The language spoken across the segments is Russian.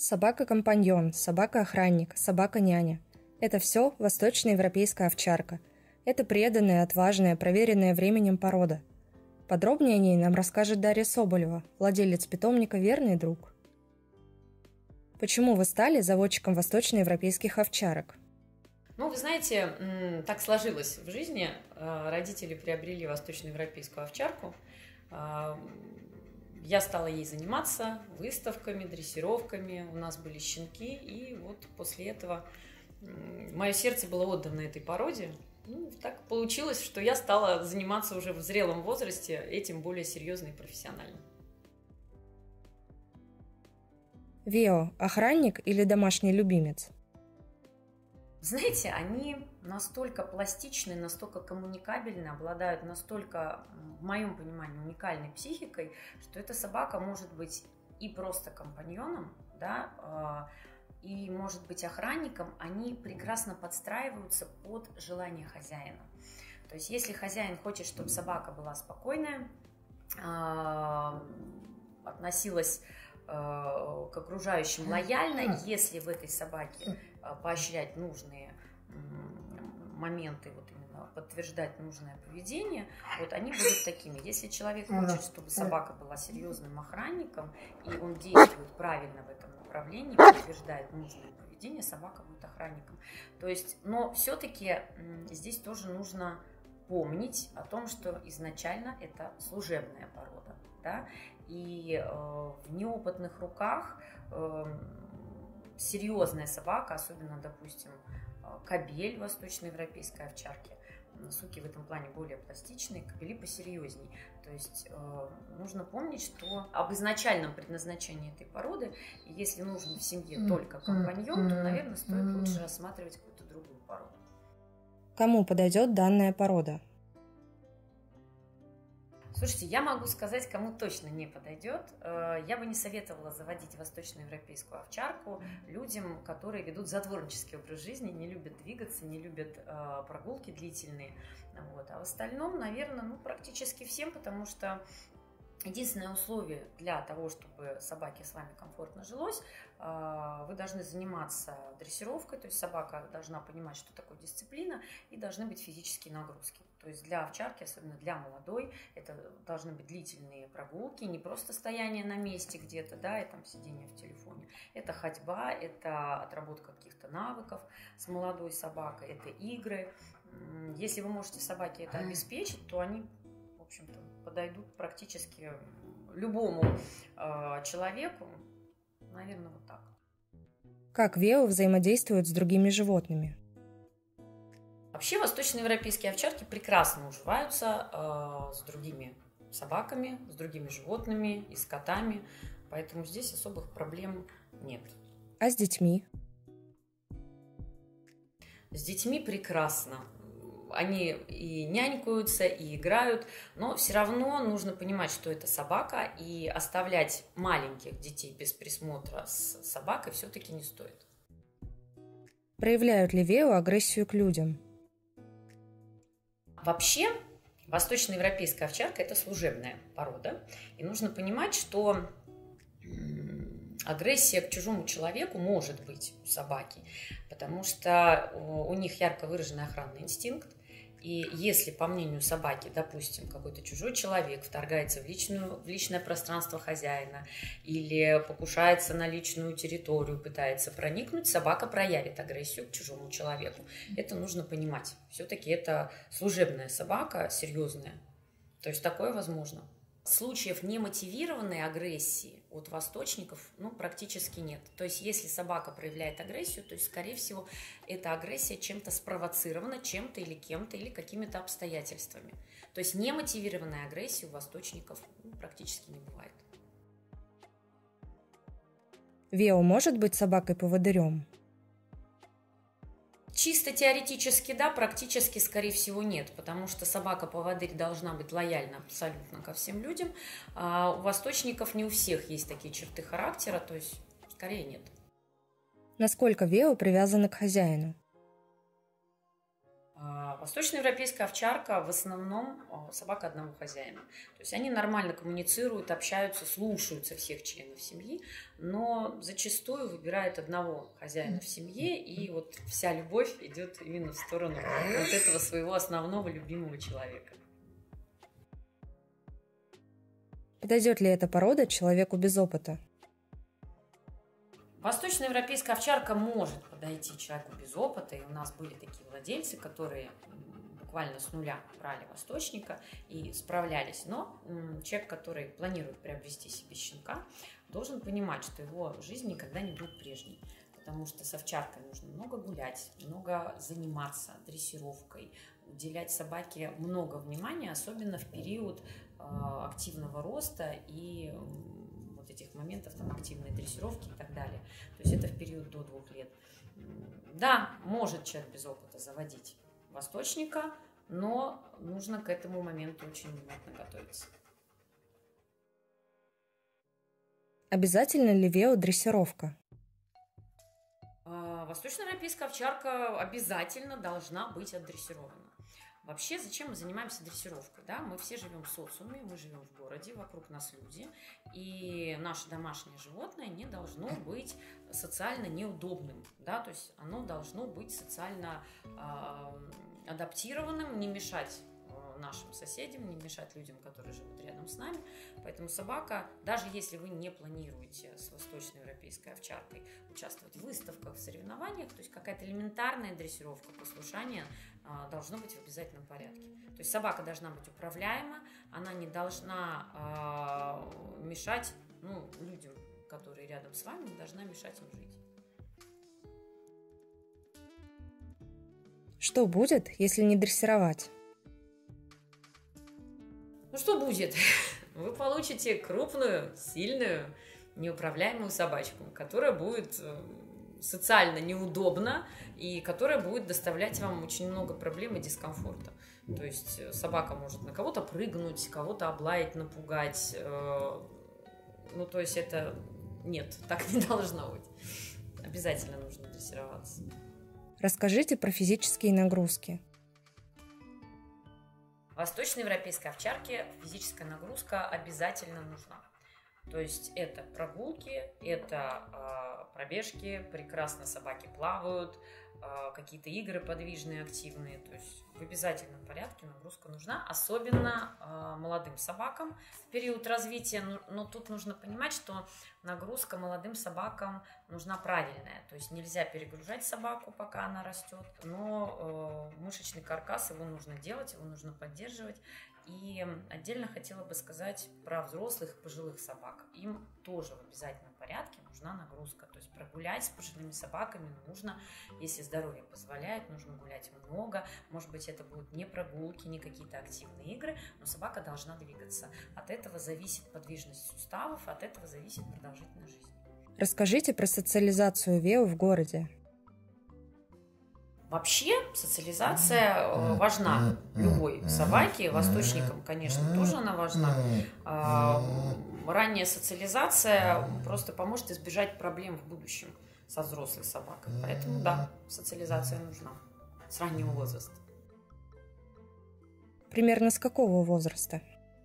Собака-компаньон, собака-охранник, собака-няня. Это все восточноевропейская овчарка. Это преданная, отважная, проверенная временем порода. Подробнее о ней нам расскажет Дарья Соболева, владелец питомника «Верный друг». Почему вы стали заводчиком восточноевропейских овчарок? Ну, вы знаете, так сложилось в жизни. Родители приобрели восточноевропейскую овчарку. Я стала ей заниматься выставками, дрессировками. У нас были щенки. И вот после этого мое сердце было отдано этой породе. Ну, так получилось, что я стала заниматься уже в зрелом возрасте этим более серьезно и профессионально. Вео – охранник или домашний любимец? Знаете, они настолько пластичны, настолько коммуникабельны, обладают настолько, в моем понимании, уникальной психикой, что эта собака может быть и просто компаньоном, да, и может быть охранником. Они прекрасно подстраиваются под желание хозяина. То есть, если хозяин хочет, чтобы собака была спокойная, относилась к окружающим лояльно, если в этой собаке поощрять нужные моменты, вот именно подтверждать нужное поведение, вот они будут такими. Если человек хочет, чтобы собака была серьезным охранником, и он действует правильно в этом направлении, подтверждает нужное поведение, собака будет охранником. То есть, но все-таки здесь тоже нужно помнить о том, что изначально это служебная порода, да, и в неопытных руках серьезная собака, особенно, допустим, кобель восточноевропейской овчарки, суки в этом плане более пластичные, кобели посерьезней. То есть нужно помнить, что об изначальном предназначении этой породы, если нужен в семье только компаньон, то, наверное, стоит лучше рассматривать какую-то другую породу. Кому подойдет данная порода? Слушайте, я могу сказать, кому точно не подойдет. Я бы не советовала заводить восточноевропейскую овчарку людям, которые ведут затворнический образ жизни, не любят двигаться, не любят прогулки длительные. Вот. А в остальном, наверное, практически всем, потому что единственное условие для того, чтобы собаке с вами комфортно жилось, вы должны заниматься дрессировкой, то есть собака должна понимать, что такое дисциплина, и должны быть физические нагрузки. То есть для овчарки, особенно для молодой, это должны быть длительные прогулки, не просто стояние на месте где-то, да, и там сидение в телефоне. Это ходьба, это отработка каких-то навыков с молодой собакой, это игры. Если вы можете собаке это обеспечить, то они, в общем-то, подойдут практически любому человеку. Наверное, вот так. Как Вео взаимодействует с другими животными? Вообще восточноевропейские овчарки прекрасно уживаются с другими собаками, с другими животными и с котами, поэтому здесь особых проблем нет. А с детьми? С детьми прекрасно. Они и нянькаются, и играют, но все равно нужно понимать, что это собака, и оставлять маленьких детей без присмотра с собакой все-таки не стоит. Проявляют ли Вео агрессию к людям? Вообще, восточноевропейская овчарка – это служебная порода, и нужно понимать, что агрессия к чужому человеку может быть у собаки, потому что у них ярко выраженный охранный инстинкт. И если, по мнению собаки, допустим, какой-то чужой человек вторгается в личное пространство хозяина или покушается на личную территорию, пытается проникнуть, собака проявит агрессию к чужому человеку. Это нужно понимать. Все-таки это служебная собака, серьезная. То есть такое возможно. Случаев немотивированной агрессии от восточников практически нет. То есть если собака проявляет агрессию, то есть, скорее всего, эта агрессия чем-то спровоцирована, чем-то или кем-то, или какими-то обстоятельствами. То есть немотивированной агрессии у восточников практически не бывает. Вео может быть собакой-поводырем? Чисто теоретически да, практически, скорее всего, нет, потому что собака-поводырь должна быть лояльна абсолютно ко всем людям. А у восточников не у всех есть такие черты характера, то есть скорее нет. Насколько Вео привязана к хозяину? Восточноевропейская овчарка в основном собака одного хозяина. То есть они нормально коммуницируют, общаются, слушаются всех членов семьи, но зачастую выбирают одного хозяина в семье, и вот вся любовь идет именно в сторону вот этого своего основного любимого человека. Подойдет ли эта порода человеку без опыта? Восточноевропейская овчарка может подойти человеку без опыта, и у нас были такие владельцы, которые буквально с нуля брали восточника и справлялись. Но человек, который планирует приобрести себе щенка, должен понимать, что его жизнь никогда не будет прежней, потому что с овчаркой нужно много гулять, много заниматься дрессировкой, уделять собаке много внимания, особенно в период активного роста и этих моментов, там, активной дрессировки и так далее. То есть это в период до 2 лет. Да, может человек без опыта заводить восточника, но нужно к этому моменту очень внимательно готовиться. Обязательно ли вео-дрессировка? Восточноевропейская овчарка обязательно должна быть отдрессирована. Вообще, зачем мы занимаемся дрессировкой? Да? Мы все живем в социуме, мы живем в городе, вокруг нас люди, и наше домашнее животное не должно быть социально неудобным. Да? То есть оно должно быть социально адаптированным, не мешать нашим соседям, не мешать людям, которые живут рядом с нами. Поэтому собака, даже если вы не планируете с восточноевропейской овчаркой участвовать в выставках, в соревнованиях, то есть какая-то элементарная дрессировка, послушание должно быть в обязательном порядке. То есть собака должна быть управляема, она не должна мешать людям, которые рядом с вами, не должна мешать им жить. Что будет, если не дрессировать? Что будет? Вы получите крупную, сильную, неуправляемую собачку, которая будет социально неудобна и которая будет доставлять вам очень много проблем и дискомфорта. То есть собака может на кого-то прыгнуть, кого-то облаять, напугать. То есть это нет, так не должно быть. Обязательно нужно дрессироваться. Расскажите про физические нагрузки. Восточноевропейской овчарке физическая нагрузка обязательно нужна. То есть это прогулки, это пробежки, прекрасно собаки плавают, какие-то игры подвижные, активные. То есть в обязательном порядке нагрузка нужна, особенно молодым собакам в период развития. Но тут нужно понимать, что нагрузка молодым собакам нужна правильная. То есть нельзя перегружать собаку, пока она растет, но мышечный каркас, его нужно делать, его нужно поддерживать. И отдельно хотела бы сказать про взрослых и пожилых собак. Им тоже в обязательном порядке нужна нагрузка. То есть прогулять с пожилыми собаками нужно, если здоровье позволяет, нужно гулять много. Может быть, это будут не прогулки, не какие-то активные игры, но собака должна двигаться. От этого зависит подвижность суставов, от этого зависит продолжительность жизни. Расскажите про социализацию вео в городе. Вообще социализация важна любой собаке, восточникам, конечно, тоже она важна. Ранняя социализация просто поможет избежать проблем в будущем со взрослой собакой. Поэтому да, социализация нужна с раннего возраста. Примерно с какого возраста?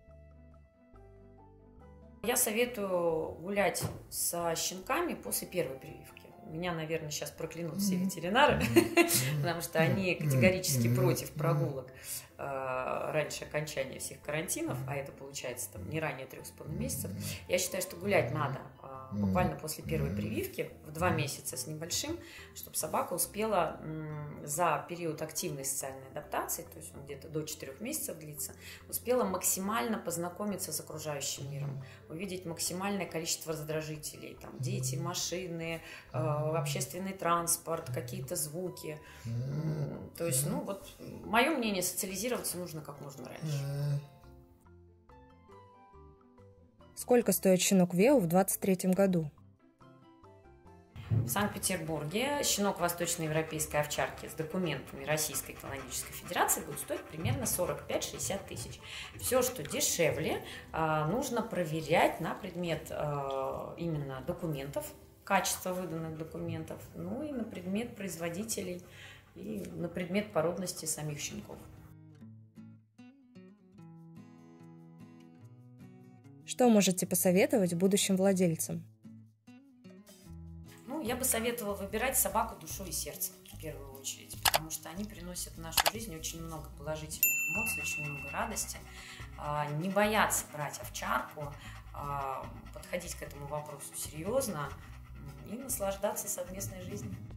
Я советую гулять со щенками после первой прививки. Меня, наверное, сейчас проклянут все ветеринары, потому что они категорически против прогулок раньше окончания всех карантинов, а это получается там не ранее 3,5 месяцев. Я считаю, что гулять надо буквально после первой прививки в 2 месяца с небольшим, чтобы собака успела за период активной социальной адаптации, то есть он где-то до 4 месяцев длится, успела максимально познакомиться с окружающим миром, увидеть максимальное количество раздражителей, там дети, машины, общественный транспорт, какие-то звуки. То есть, мое мнение, социализироваться нужно как можно раньше. Сколько стоит щенок вео в 2023 году? В Санкт-Петербурге щенок восточноевропейской овчарки с документами Российской экологической федерации будет стоить примерно 45-60 тысяч. Все, что дешевле, нужно проверять на предмет именно документов, качества выданных документов, и на предмет производителей. и на предмет породности самих щенков. Что можете посоветовать будущим владельцам? Я бы советовала выбирать собаку душой и сердцем в первую очередь, потому что они приносят в нашу жизнь очень много положительных эмоций, очень много радости. Не бояться брать овчарку, подходить к этому вопросу серьезно и наслаждаться совместной жизнью.